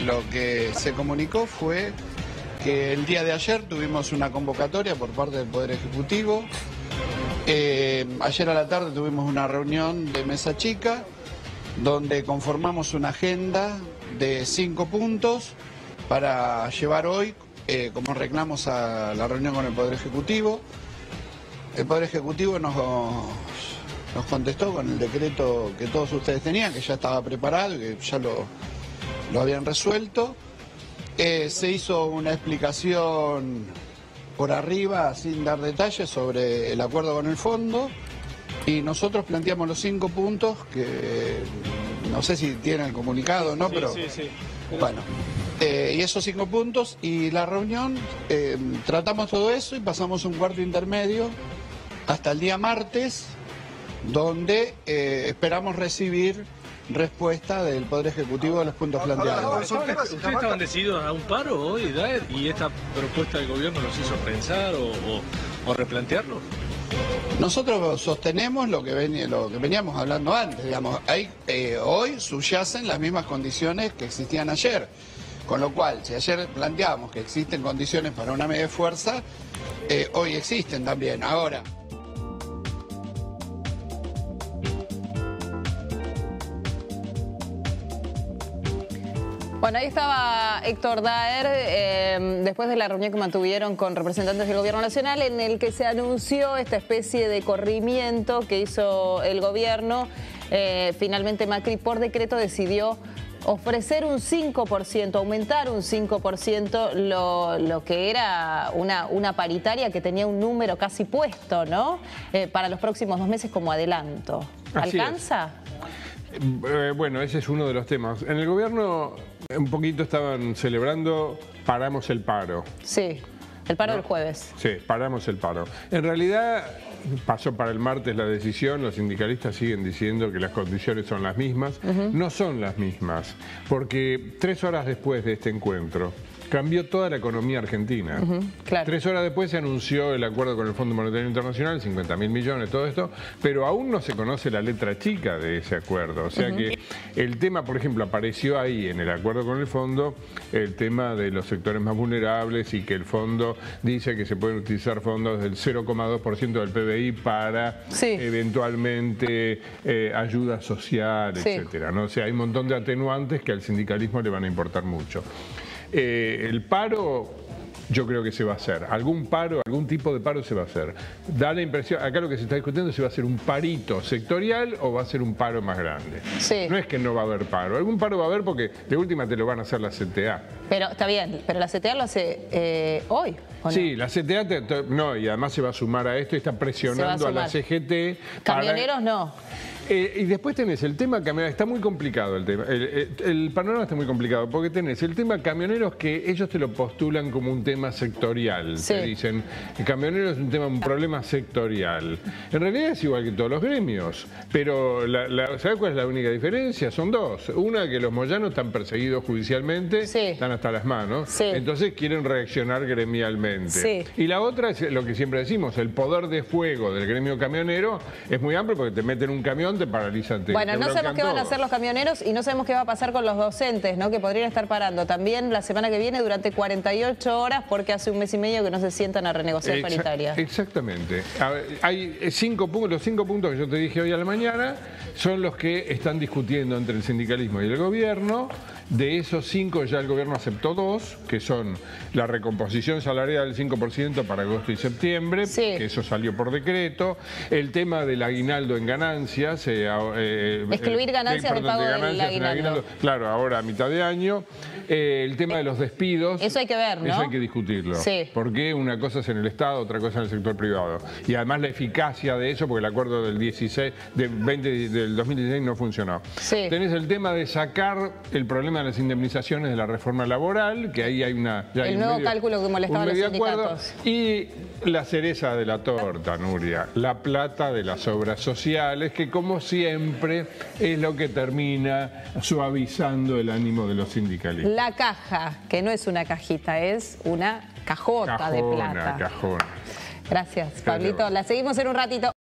lo que se comunicó fue que el día de ayer tuvimos una convocatoria por parte del Poder Ejecutivo. Ayer a la tarde tuvimos una reunión de mesa chica donde conformamos una agenda de 5 puntos para llevar hoy como reclamos a la reunión con el Poder Ejecutivo. El Poder Ejecutivo nos contestó con el decreto que todos ustedes tenían, que ya estaba preparado y que ya lo habían resuelto. Se hizo una explicación por arriba, sin dar detalles, sobre el acuerdo con el fondo, y nosotros planteamos los 5 puntos que no sé si tienen el comunicado o no, pero sí. Bueno, y esos 5 puntos, y la reunión, tratamos todo eso y pasamos un cuarto intermedio hasta el día martes, donde esperamos recibir respuesta del Poder Ejecutivo de los puntos planteados. ¿Ustedes estaban decididos a un paro hoy, Daer, y esta propuesta del gobierno los hizo pensar o replantearlo? Nosotros sostenemos lo que veníamos hablando antes, digamos. Hoy subyacen las mismas condiciones que existían ayer, con lo cual, si ayer planteábamos que existen condiciones para una medida de fuerza, hoy existen también. Ahora, bueno, ahí estaba Héctor Daer, después de la reunión que mantuvieron con representantes del Gobierno Nacional, en el que se anunció esta especie de corrimiento que hizo el gobierno. Finalmente Macri, por decreto, decidió ofrecer un 5%, aumentar un 5% lo que era una paritaria que tenía un número casi puesto, ¿no? Para los próximos 2 meses como adelanto. ¿Alcanza? Bueno, ese es uno de los temas. En el gobierno un poquito estaban celebrando, paramos el paro. Sí, el paro del jueves. Sí, paramos el paro. En realidad pasó para el martes la decisión, los sindicalistas siguen diciendo que las condiciones son las mismas. No son las mismas, porque 3 horas después de este encuentro cambió toda la economía argentina. Claro. 3 horas después se anunció el acuerdo con el Fondo Monetario Internacional, 50.000 millones, todo esto, pero aún no se conoce la letra chica de ese acuerdo. O sea que el tema, por ejemplo, apareció ahí en el acuerdo con el fondo, el tema de los sectores más vulnerables, y que el fondo dice que se pueden utilizar fondos del 0,2% del PBI para eventualmente ayuda social, etcétera, ¿no? O sea, hay un montón de atenuantes que al sindicalismo le van a importar mucho. El paro, yo creo que se va a hacer. Algún paro, algún tipo de paro se va a hacer. Da la impresión, acá lo que se está discutiendo es si va a ser un parito sectorial o va a ser un paro más grande. No es que no va a haber paro. Algún paro va a haber porque de última te lo van a hacer la CTA. Pero está bien, pero la CTA lo hace hoy. Sí, la CTA no, y además se va a sumar a esto y está presionando a la CGT. Camioneros no. Y después tenés el tema camioneros, está muy complicado el tema, el panorama está muy complicado, porque tenés el tema camioneros que ellos te lo postulan como un tema sectorial, te dicen, el camionero es un problema sectorial. En realidad es igual que todos los gremios, pero ¿sabés cuál es la única diferencia? Son 2. Una, que los moyanos están perseguidos judicialmente, están hasta las manos, entonces quieren reaccionar gremialmente. Y la otra es lo que siempre decimos, el poder de fuego del gremio camionero es muy amplio porque te meten un camión, te paralizan. Bueno, no sabemos qué van a hacer los camioneros y no sabemos qué va a pasar con los docentes, ¿no? Que podrían estar parando también la semana que viene durante 48 horas porque hace 1 mes y medio que no se sientan a renegociar paritaria. Exactamente. Hay 5 puntos, los 5 puntos que yo te dije hoy a la mañana son los que están discutiendo entre el sindicalismo y el gobierno. De esos 5 ya el gobierno aceptó 2, que son la recomposición salarial del 5% para agosto y septiembre, que eso salió por decreto, el tema del aguinaldo en ganancias, excluir ganancias del pago del aguinaldo. Claro, ahora a mitad de año, el tema de los despidos. Eso hay que ver, ¿no? Eso hay que discutirlo. Porque una cosa es en el Estado, otra cosa en el sector privado. Y además la eficacia de eso, porque el acuerdo del 2016 no funcionó. Tenés el tema de sacar el problema de las indemnizaciones de la reforma laboral, que ahí hay el nuevo cálculo que molestaba a los sindicatos. Y la cereza de la torta, Nuria, la plata de las obras sociales, que como siempre es lo que termina suavizando el ánimo de los sindicalistas. La caja, que no es una cajita, es una cajota de plata. Cajona. Gracias, Pablito. La seguimos en un ratito.